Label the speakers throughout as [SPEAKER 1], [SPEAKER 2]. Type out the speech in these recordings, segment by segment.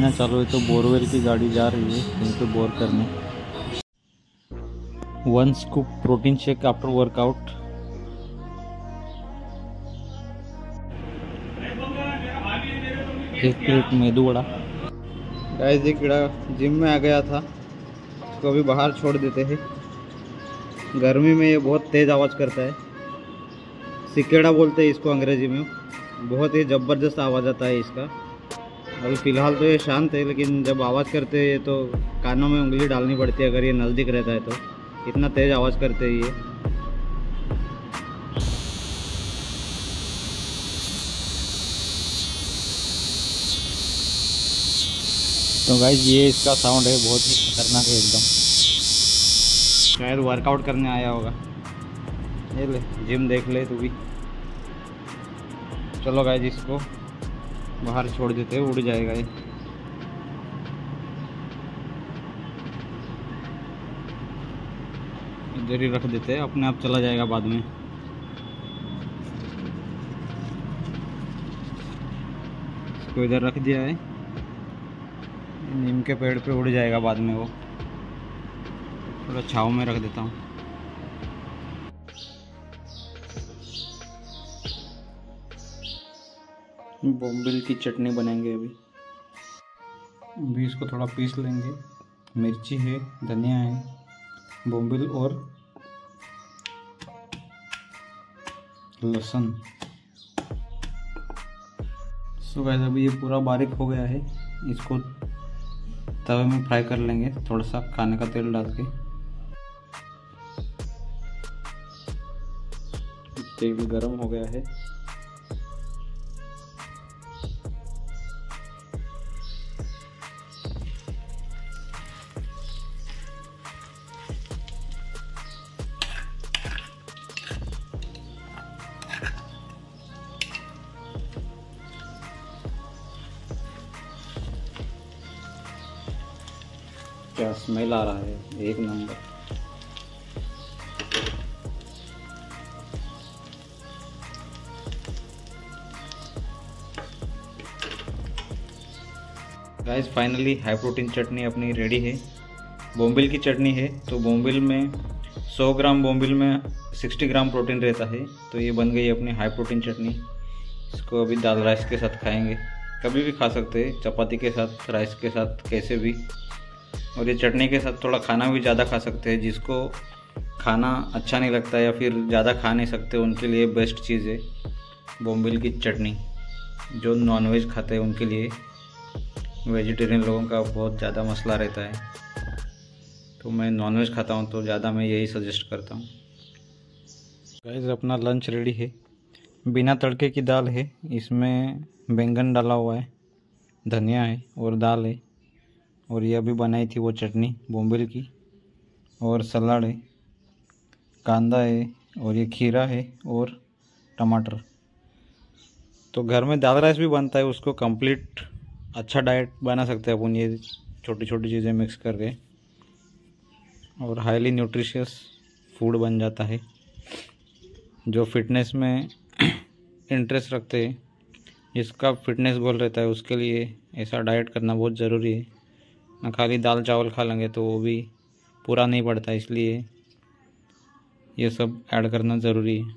[SPEAKER 1] महीना चालू है तो बोरवेल की गाड़ी जा रही है कहीं पे बोर करने। 1 scoop protein shake after workout. एक प्लेट मेदू वड़ा। गाइस ये कीड़ा जिम में आ गया था, इसको अभी बाहर छोड़ देते हैं। गर्मी में ये बहुत तेज़ आवाज़ करता है, सिकेड़ा बोलते हैं इसको अंग्रेजी में। बहुत ही ज़बरदस्त आवाज़ आता है इसका। अभी फ़िलहाल तो ये शांत है, लेकिन जब आवाज़ करते हैं तो कानों में उंगली डालनी पड़ती है अगर ये नज़दीक रहता है तो। इतना तेज़ आवाज़ करते हैं ये। तो गाइस ये इसका साउंड है, बहुत ही खतरनाक है एकदम। शायद वर्कआउट करने आया होगा। ये ले जिम देख ले तू भी। चलो गाइस इसको बाहर छोड़ देते हैं, उड़ जाएगा ये। इधर ही रख देते हैं, अपने आप चला जाएगा बाद में। इसको इधर रख दिया है, नीम के पेड़ पे उड़ जाएगा बाद में वो। थोड़ा छाँव में रख देता हूँ। बोम्बिल की चटनी बनाएंगे अभी इसको थोड़ा पीस लेंगे। मिर्ची है, धनिया है, बोम्बिल और लहसुन। सो गाइस अभी ये पूरा बारीक हो गया है, इसको तवे में फ्राई कर लेंगे थोड़ा सा खाने का तेल डाल के। तेल गरम हो गया है। क्या स्मेल आ रहा है, एक number. Guys finally high protein चटनी अपनी रेडी है। बोम्बिल की चटनी है तो बोम्बिल में 100 ग्राम बोम्बिल में 60 ग्राम प्रोटीन रहता है। तो ये बन गई अपनी हाई प्रोटीन चटनी। इसको अभी दाल राइस के साथ खाएंगे, कभी भी खा सकते हैं, चपाती के साथ, राइस के साथ, कैसे भी। और ये चटनी के साथ थोड़ा खाना भी ज़्यादा खा सकते हैं। जिसको खाना अच्छा नहीं लगता या फिर ज़्यादा खा नहीं सकते उनके लिए बेस्ट चीज़ है बोम्बिल की चटनी। जो नॉनवेज खाते हैं उनके लिए, वेजिटेरियन लोगों का बहुत ज़्यादा मसला रहता है। तो मैं नॉनवेज खाता हूँ तो ज़्यादा मैं यही सजेस्ट करता हूँ। गाइस अपना लंच रेडी है। बिना तड़के की दाल है, इसमें बैंगन डाला हुआ है, धनिया है और दाल है। और ये अभी बनाई थी वो चटनी बोम्बिल की। और सलाद है, कांदा है और ये खीरा है और टमाटर। तो घर में दाल राइस भी बनता है, उसको कंप्लीट अच्छा डाइट बना सकते हैं अपन ये छोटी छोटी चीज़ें मिक्स करके। और हाईली न्यूट्रिशियस फूड बन जाता है। जो फिटनेस में इंटरेस्ट रखते हैं, जिसका फिटनेस गोल रहता है, उसके लिए ऐसा डाइट करना बहुत ज़रूरी है। ना खाली दाल चावल खा लेंगे तो वो भी पूरा नहीं पड़ता, इसलिए ये सब ऐड करना ज़रूरी है।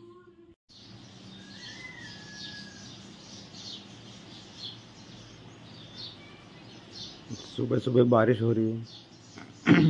[SPEAKER 1] सुबह सुबह बारिश हो रही है।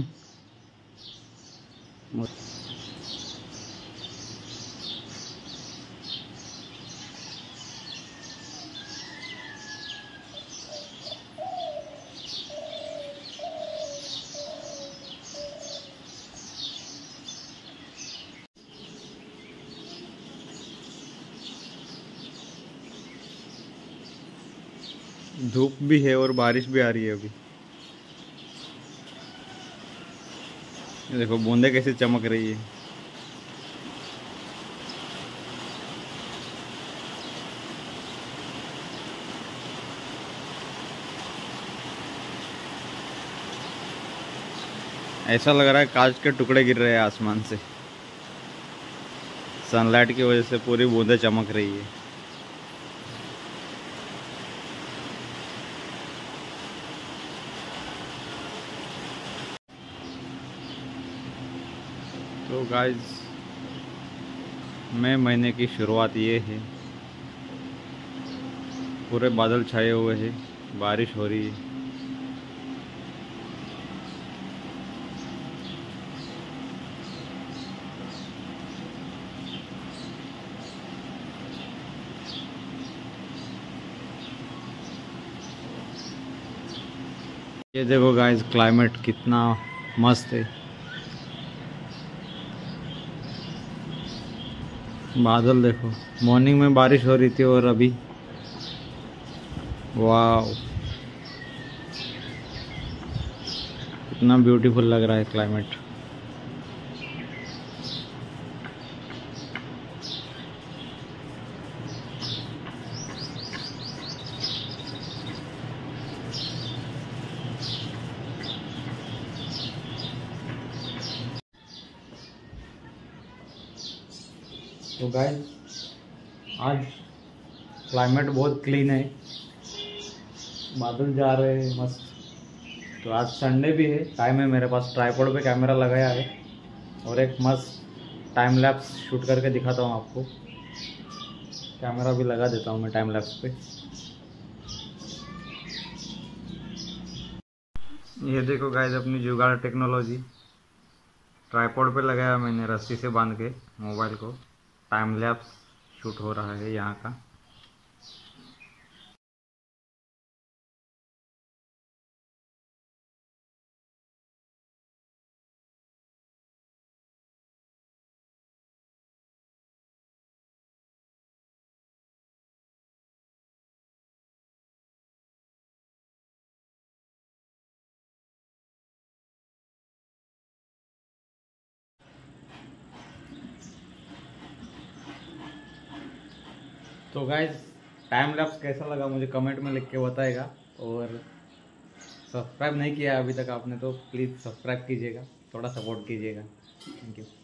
[SPEAKER 1] धूप भी है और बारिश भी आ रही है अभी। ये देखो बूंदे कैसे चमक रही है। ऐसा लग रहा है कांच के टुकड़े गिर रहे हैं आसमान से। सनलाइट की वजह से पूरी बूंदें चमक रही है। तो गाइस मई महीने की शुरुआत ये है, पूरे बादल छाए हुए हैं, बारिश हो रही है। ये देखो गाइस क्लाइमेट कितना मस्त है, बादल देखो। मॉर्निंग में बारिश हो रही थी और अभी वाह कितना ब्यूटीफुल लग रहा है क्लाइमेट। तो गाइस आज क्लाइमेट बहुत क्लीन है, बादल जा रहे हैं मस्त। तो आज संडे भी है, टाइम है मेरे पास, ट्राइपॉड पे कैमरा लगाया है और एक मस्त टाइम लैप्स शूट करके दिखाता हूँ आपको। कैमरा भी लगा देता हूँ मैं टाइम लैप्स पे। ये देखो गाइस अपनी जुगाड़ टेक्नोलॉजी, ट्राइपॉड पे लगाया मैंने रस्सी से बांध के मोबाइल को। टाइम लैप्स शूट हो रहा है यहाँ का। तो गाइज टाइम लैप्स कैसा लगा मुझे कमेंट में लिख के बताएगा, और सब्सक्राइब नहीं किया अभी तक आपने तो प्लीज़ सब्सक्राइब कीजिएगा, थोड़ा सपोर्ट कीजिएगा। Thank you.